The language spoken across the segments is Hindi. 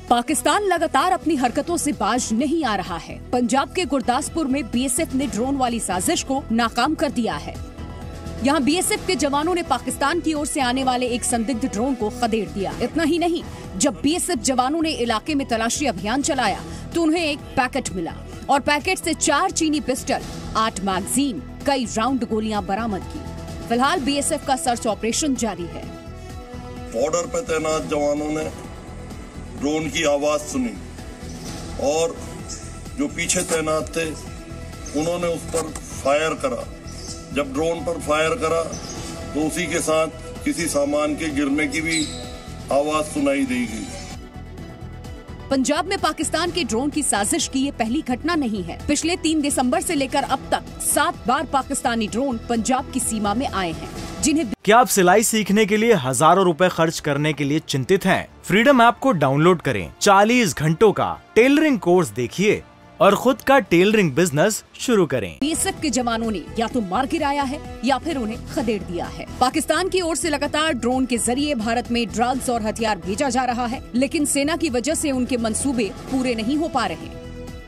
पाकिस्तान लगातार अपनी हरकतों से बाज नहीं आ रहा है। पंजाब के गुरदासपुर में बीएसएफ ने ड्रोन वाली साजिश को नाकाम कर दिया है। यहाँ बीएसएफ के जवानों ने पाकिस्तान की ओर से आने वाले एक संदिग्ध ड्रोन को खदेड़ दिया। इतना ही नहीं, जब बीएसएफ जवानों ने इलाके में तलाशी अभियान चलाया तो उन्हें एक पैकेट मिला और पैकेट से 4 चीनी पिस्टल, 8 मैगजीन, कई राउंड गोलियां बरामद की। फिलहाल बीएसएफ का सर्च ऑपरेशन जारी है। बॉर्डर पर तैनात जवानों ने ड्रोन की आवाज सुनी और जो पीछे तैनात थे उन्होंने उस पर फायर करा। जब ड्रोन पर फायर करा तो उसी के साथ किसी सामान के गिरने की भी आवाज सुनाई देगी। पंजाब में पाकिस्तान के ड्रोन की साजिश की ये पहली घटना नहीं है। पिछले 3 दिसंबर से लेकर अब तक 7 बार पाकिस्तानी ड्रोन पंजाब की सीमा में आए हैं, जिन्हें क्या आप सिलाई सीखने के लिए हजारों रुपए खर्च करने के लिए चिंतित हैं? फ्रीडम ऐप को डाउनलोड करें, 40 घंटों का टेलरिंग कोर्स देखिए और खुद का टेलरिंग बिजनेस शुरू करें। बीएसएफ के जवानों ने या तो मार गिराया है या फिर उन्हें खदेड़ दिया है। पाकिस्तान की ओर से लगातार ड्रोन के जरिए भारत में ड्रग्स और हथियार भेजा जा रहा है, लेकिन सेना की वजह से उनके मंसूबे पूरे नहीं हो पा रहे।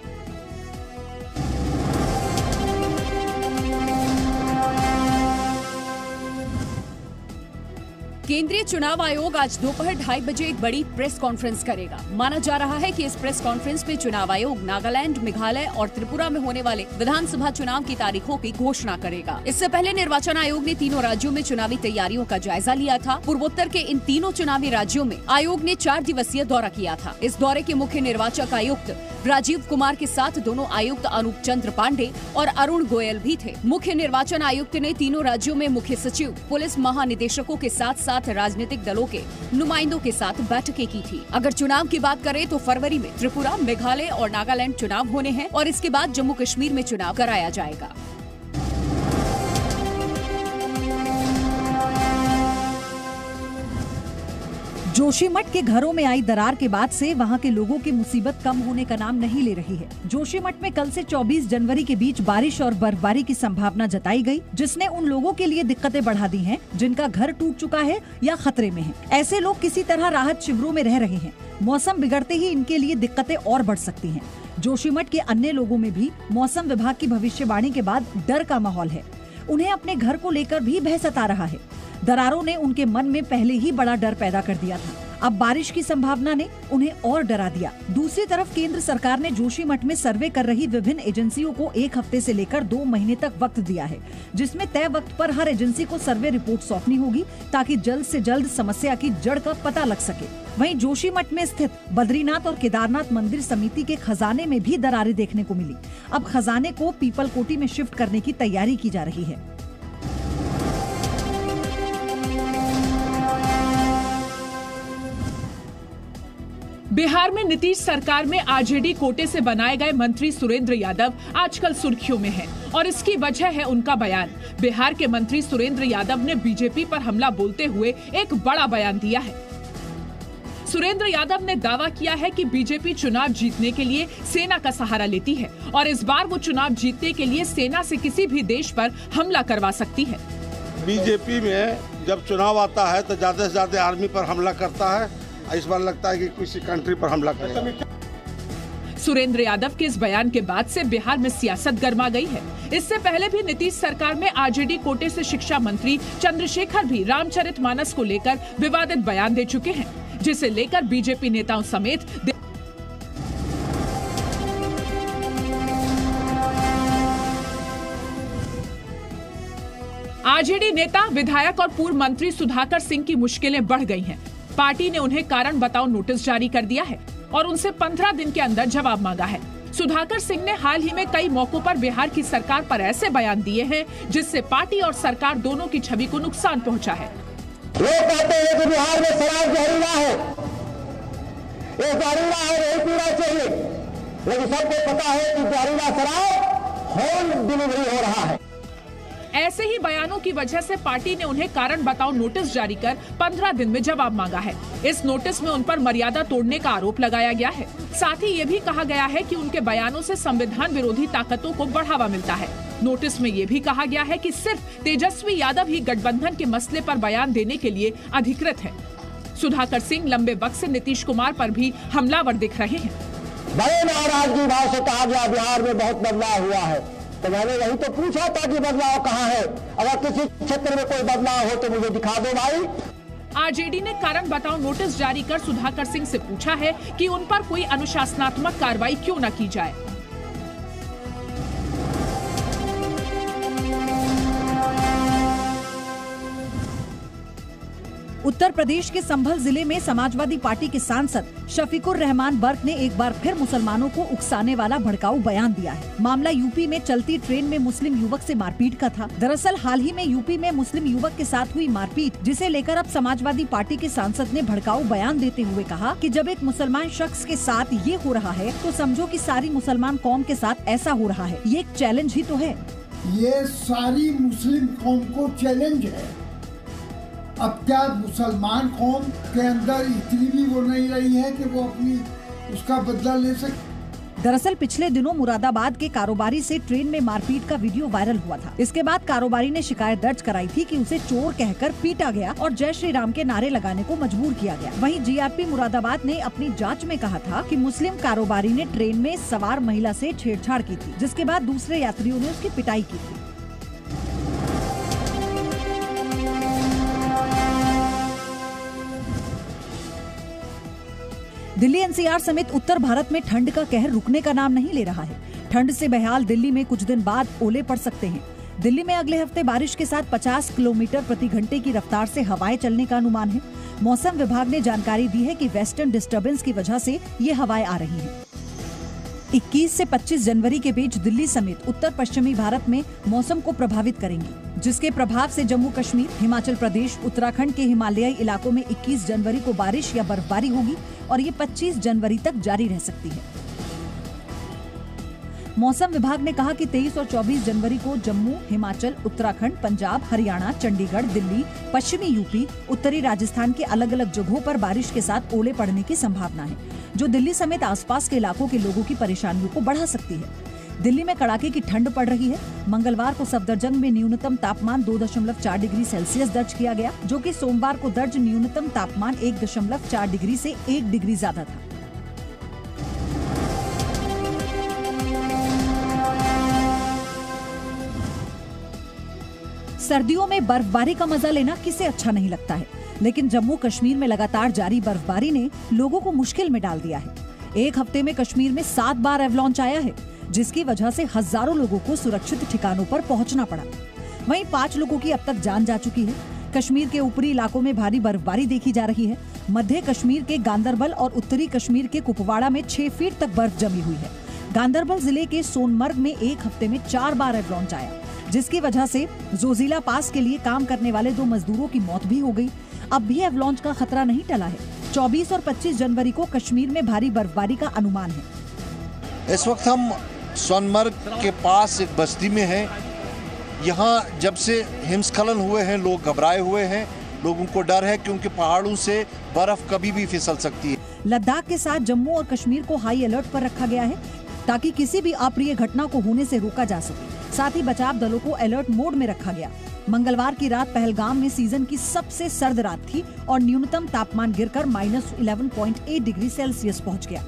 केंद्रीय चुनाव आयोग आज दोपहर 2:30 बजे एक बड़ी प्रेस कॉन्फ्रेंस करेगा। माना जा रहा है कि इस प्रेस कॉन्फ्रेंस में चुनाव आयोग नागालैंड, मेघालय और त्रिपुरा में होने वाले विधानसभा चुनाव की तारीखों की घोषणा करेगा। इससे पहले निर्वाचन आयोग ने तीनों राज्यों में चुनावी तैयारियों का जायजा लिया था। पूर्वोत्तर के इन तीनों चुनावी राज्यों में आयोग ने 4 दिवसीय दौरा किया था। इस दौरे के मुख्य निर्वाचक आयुक्त राजीव कुमार के साथ दोनों आयुक्त अनूप चंद्र पांडे और अरुण गोयल भी थे। मुख्य निर्वाचन आयुक्त ने तीनों राज्यों में मुख्य सचिव, पुलिस महानिदेशकों के साथ साथ राजनीतिक दलों के नुमाइंदों के साथ बैठकें की थी। अगर चुनाव की बात करें तो फरवरी में त्रिपुरा, मेघालय और नागालैंड चुनाव होने हैं और इसके बाद जम्मू कश्मीर में चुनाव कराया जाएगा। जोशीमठ के घरों में आई दरार के बाद से वहां के लोगों की मुसीबत कम होने का नाम नहीं ले रही है। जोशीमठ में कल से 24 जनवरी के बीच बारिश और बर्फबारी की संभावना जताई गई, जिसने उन लोगों के लिए दिक्कतें बढ़ा दी हैं जिनका घर टूट चुका है या खतरे में है। ऐसे लोग किसी तरह राहत शिविरों में रह रहे हैं। मौसम बिगड़ते ही इनके लिए दिक्कतें और बढ़ सकती हैं। जोशीमठ के अन्य लोगों में भी मौसम विभाग की भविष्यवाणी के बाद डर का माहौल है। उन्हें अपने घर को लेकर भी भय सता रहा है। दरारों ने उनके मन में पहले ही बड़ा डर पैदा कर दिया था। अब बारिश की संभावना ने उन्हें और डरा दिया। दूसरी तरफ केंद्र सरकार ने जोशीमठ में सर्वे कर रही विभिन्न एजेंसियों को 1 हफ्ते से लेकर 2 महीने तक वक्त दिया है, जिसमें तय वक्त पर हर एजेंसी को सर्वे रिपोर्ट सौंपनी होगी ताकि जल्द से जल्द समस्या की जड़ का पता लग सके। वहीं जोशीमठ में स्थित बद्रीनाथ और केदारनाथ मंदिर समिति के खजाने में भी दरारें देखने को मिली। अब खजाने को पीपलकोटी में शिफ्ट करने की तैयारी की जा रही है। बिहार में नीतीश सरकार में आरजेडी कोटे से बनाए गए मंत्री सुरेंद्र यादव आजकल सुर्खियों में हैं और इसकी वजह है उनका बयान। बिहार के मंत्री सुरेंद्र यादव ने बीजेपी पर हमला बोलते हुए एक बड़ा बयान दिया है। सुरेंद्र यादव ने दावा किया है कि बीजेपी चुनाव जीतने के लिए सेना का सहारा लेती है और इस बार वो चुनाव जीतने के लिए सेना से किसी भी देश पर हमला करवा सकती है। बीजेपी में जब चुनाव आता है तो ज्यादा से ज्यादा आर्मी पर हमला करता है। इस बार लगता है कि किसी कंट्री पर हमला करेगा। सुरेंद्र यादव के इस बयान के बाद से बिहार में सियासत गर्मा गई है। इससे पहले भी नीतीश सरकार में आरजेडी कोटे से शिक्षा मंत्री चंद्रशेखर भी रामचरितमानस को लेकर विवादित बयान दे चुके हैं, जिसे लेकर बीजेपी नेताओं समेत आरजेडी नेता, विधायक और पूर्व मंत्री सुधाकर सिंह की मुश्किलें बढ़ गई हैं। पार्टी ने उन्हें कारण बताओ नोटिस जारी कर दिया है और उनसे 15 दिन के अंदर जवाब मांगा है। सुधाकर सिंह ने हाल ही में कई मौकों पर बिहार की सरकार पर ऐसे बयान दिए हैं जिससे पार्टी और सरकार दोनों की छवि को नुकसान पहुंचा है। लोग कहते हैं कि बिहार में शराब जहरीला है, ये जहरीला है, नहीं पीना चाहिए, लेकिन सबको पता है कि जहरीला शराब होम डिलीवरी हो रहा है। ऐसे ही बयानों की वजह से पार्टी ने उन्हें कारण बताओ नोटिस जारी कर 15 दिन में जवाब मांगा है। इस नोटिस में उन पर मर्यादा तोड़ने का आरोप लगाया गया है। साथ ही ये भी कहा गया है कि उनके बयानों से संविधान विरोधी ताकतों को बढ़ावा मिलता है। नोटिस में ये भी कहा गया है कि सिर्फ तेजस्वी यादव ही गठबंधन के मसले पर बयान देने के लिए अधिकृत है। सुधाकर सिंह लंबे वक्त से नीतीश कुमार पर भी हमलावर दिख रहे हैं। बड़े नाराजगी भाव से कहा गया बिहार में बहुत बदलाव हुआ है, तो मैंने वही तो पूछा था कि बदलाव कहाँ है। अगर किसी क्षेत्र में कोई बदलाव हो तो मुझे दिखा दो भाई। आरजेडी ने कारण बताओ नोटिस जारी कर सुधाकर सिंह से पूछा है कि उन पर कोई अनुशासनात्मक कार्रवाई क्यों न की जाए। उत्तर प्रदेश के संभल जिले में समाजवादी पार्टी के सांसद शफीकुर रहमान बर्क ने एक बार फिर मुसलमानों को उकसाने वाला भड़काऊ बयान दिया है। मामला यूपी में चलती ट्रेन में मुस्लिम युवक से मारपीट का था। दरअसल हाल ही में यूपी में मुस्लिम युवक के साथ हुई मारपीट, जिसे लेकर अब समाजवादी पार्टी के सांसद ने भड़काऊ बयान देते हुए कहा कि जब एक मुसलमान शख्स के साथ ये हो रहा है तो समझो कि सारी मुसलमान कौम के साथ ऐसा हो रहा है। ये एक चैलेंज ही तो है। ये सारी मुस्लिम कौम को चैलेंज है। अब क्या मुसलमान कौम के अंदर इतनी भी वो नहीं रही है कि वो अपनी उसका बदला ले सके। दरअसल पिछले दिनों मुरादाबाद के कारोबारी से ट्रेन में मारपीट का वीडियो वायरल हुआ था। इसके बाद कारोबारी ने शिकायत दर्ज कराई थी कि उसे चोर कहकर पीटा गया और जय श्री राम के नारे लगाने को मजबूर किया गया। वहीं जीआरपी मुरादाबाद ने अपनी जांच में कहा था कि मुस्लिम कारोबारी ने ट्रेन में सवार महिला से छेड़छाड़ की थी, जिसके बाद दूसरे यात्रियों ने उसकी पिटाई की थी। दिल्ली एनसीआर समेत उत्तर भारत में ठंड का कहर रुकने का नाम नहीं ले रहा है। ठंड से बेहाल दिल्ली में कुछ दिन बाद ओले पड़ सकते हैं। दिल्ली में अगले हफ्ते बारिश के साथ 50 किलोमीटर प्रति घंटे की रफ्तार से हवाएं चलने का अनुमान है। मौसम विभाग ने जानकारी दी है कि वेस्टर्न डिस्टर्बेंस की वजह से ये हवाएं आ रही हैं। 21 से 25 जनवरी के बीच दिल्ली समेत उत्तर पश्चिमी भारत में मौसम को प्रभावित करेंगी, जिसके प्रभाव से जम्मू कश्मीर, हिमाचल प्रदेश, उत्तराखंड के हिमालयी इलाकों में 21 जनवरी को बारिश या बर्फबारी होगी और ये 25 जनवरी तक जारी रह सकती है। मौसम विभाग ने कहा कि 23 और 24 जनवरी को जम्मू, हिमाचल, उत्तराखंड, पंजाब, हरियाणा, चंडीगढ़, दिल्ली, पश्चिमी यूपी, उत्तरी राजस्थान के अलग अलग जगहों पर बारिश के साथ ओले पड़ने की संभावना है, जो दिल्ली समेत आसपास के इलाकों के लोगों की परेशानियों को बढ़ा सकती है। दिल्ली में कड़ाके की ठंड पड़ रही है। मंगलवार को सफदरजंग में न्यूनतम तापमान 2.4 डिग्री सेल्सियस दर्ज किया गया, जो कि सोमवार को दर्ज न्यूनतम तापमान 1.4 डिग्री से 1 डिग्री ज्यादा था। सर्दियों में बर्फबारी का मजा लेना किसे अच्छा नहीं लगता है, लेकिन जम्मू कश्मीर में लगातार जारी बर्फबारी ने लोगों को मुश्किल में डाल दिया है। एक हफ्ते में कश्मीर में 7 बार एवलांच आया है, जिसकी वजह से हजारों लोगों को सुरक्षित ठिकानों पर पहुंचना पड़ा। वहीं 5 लोगों की अब तक जान जा चुकी है। कश्मीर के ऊपरी इलाकों में भारी बर्फबारी देखी जा रही है। मध्य कश्मीर के गांदरबल और उत्तरी कश्मीर के कुपवाड़ा में 6 फीट तक बर्फ जमी हुई है। गांदरबल जिले के सोनमर्ग में एक हफ्ते में 4 बार एवलांच आया, जिसकी वजह से जोजिला पास के लिए काम करने वाले 2 मजदूरों की मौत भी हो गई। अब भी एवलांच का खतरा नहीं टला है। 24 और 25 जनवरी को कश्मीर में भारी बर्फबारी का अनुमान है। इस वक्त हम सोनमर्ग के पास एक बस्ती में हैं। यहाँ जब से हिमस्खलन हुए हैं लोग घबराए हुए हैं। लोगों को डर है क्योंकि पहाड़ों से बर्फ कभी भी फिसल सकती है। लद्दाख के साथ जम्मू और कश्मीर को हाई अलर्ट पर रखा गया है, ताकि किसी भी अप्रिय घटना को होने से रोका जा सके। साथ ही बचाव दलों को अलर्ट मोड में रखा गया। मंगलवार की रात पहलगाम में सीजन की सबसे सर्द रात थी और न्यूनतम तापमान गिरकर -11.8 डिग्री सेल्सियस पहुंच गया।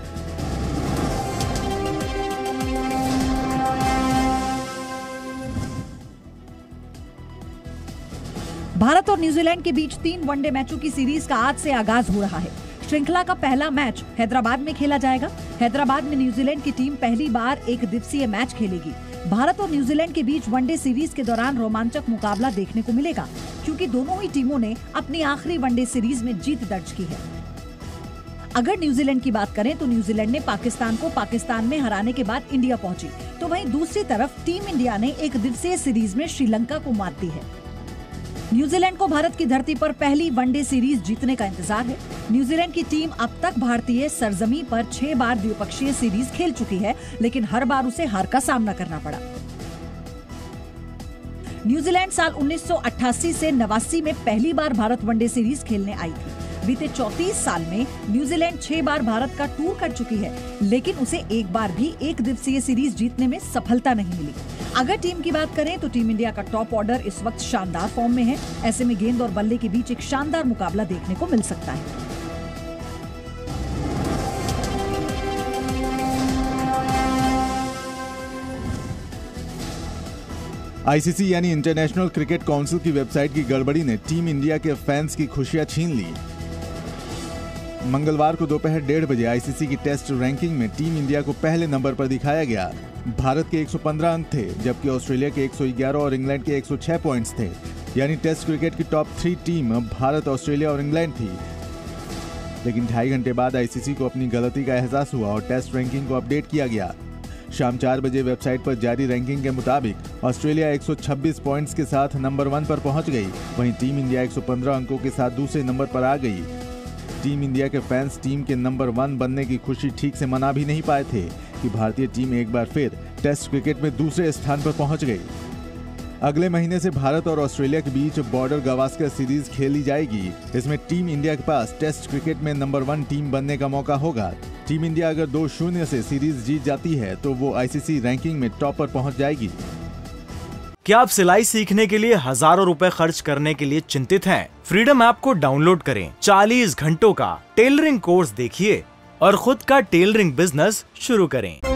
भारत और न्यूजीलैंड के बीच 3 वनडे मैचों की सीरीज का आज से आगाज हो रहा है। श्रृंखला का पहला मैच हैदराबाद में खेला जाएगा। हैदराबाद में न्यूजीलैंड की टीम पहली बार एक दिवसीय मैच खेलेगी। भारत और न्यूजीलैंड के बीच वनडे सीरीज के दौरान रोमांचक मुकाबला देखने को मिलेगा, क्योंकि दोनों ही टीमों ने अपनी आखिरी वनडे सीरीज में जीत दर्ज की है। अगर न्यूजीलैंड की बात करें तो न्यूजीलैंड ने पाकिस्तान को पाकिस्तान में हराने के बाद इंडिया पहुंची, तो वहीं दूसरी तरफ टीम इंडिया ने एक दिवसीय सीरीज में श्रीलंका को मात दी है। न्यूजीलैंड को भारत की धरती पर पहली वनडे सीरीज जीतने का इंतजार है। न्यूजीलैंड की टीम अब तक भारतीय सरजमी पर 6 बार द्विपक्षीय सीरीज खेल चुकी है, लेकिन हर बार उसे हार का सामना करना पड़ा। न्यूजीलैंड साल 1988 से 89 में पहली बार भारत वनडे सीरीज खेलने आई थी। बीते 34 साल में न्यूजीलैंड 6 बार भारत का टूर कर चुकी है, लेकिन उसे एक बार भी एक दिवसीय सीरीज जीतने में सफलता नहीं मिली। अगर टीम की बात करें तो टीम इंडिया का टॉप ऑर्डर इस वक्त शानदार फॉर्म में है। ऐसे में गेंद और बल्ले के बीच एक शानदार मुकाबला देखने को मिल सकता है। आईसीसी यानी इंटरनेशनल क्रिकेट काउंसिल की वेबसाइट की गड़बड़ी ने टीम इंडिया के फैंस की खुशियां छीन ली। मंगलवार को दोपहर 1:30 बजे आईसीसी की टेस्ट रैंकिंग में टीम इंडिया को पहले नंबर पर दिखाया गया। भारत के 115 अंक थे, जबकि ऑस्ट्रेलिया के 111 और इंग्लैंड के 106 पॉइंट्स थे। यानी टेस्ट क्रिकेट की टॉप 3 टीम भारत, ऑस्ट्रेलिया और इंग्लैंड थी। लेकिन 2.5 घंटे बाद आईसीसी को अपनी गलती का एहसास हुआ और टेस्ट रैंकिंग को अपडेट किया गया। शाम 4 बजे वेबसाइट पर जारी रैंकिंग के मुताबिक ऑस्ट्रेलिया 126 पॉइंट्स के साथ नंबर 1 पर पहुंच गई, वहीं टीम इंडिया 115 अंकों के साथ दूसरे नंबर पर आ गई। टीम इंडिया के फैंस टीम के नंबर 1 बनने की खुशी ठीक से मना भी नहीं पाए थे कि भारतीय टीम एक बार फिर टेस्ट क्रिकेट में दूसरे स्थान पर पहुंच गई। अगले महीने से भारत और ऑस्ट्रेलिया के बीच बॉर्डर गावस्कर सीरीज खेली जाएगी। इसमें टीम इंडिया के पास टेस्ट क्रिकेट में नंबर 1 टीम बनने का मौका होगा। टीम इंडिया अगर 2-0 से सीरीज जीत जाती है तो वो आईसीसी रैंकिंग में टॉप पर पहुंच जाएगी। क्या आप सिलाई सीखने के लिए हजारों रुपए खर्च करने के लिए चिंतित हैं? फ्रीडम ऐप को डाउनलोड करें, 40 घंटों का टेलरिंग कोर्स देखिए और खुद का टेलरिंग बिजनेस शुरू करें।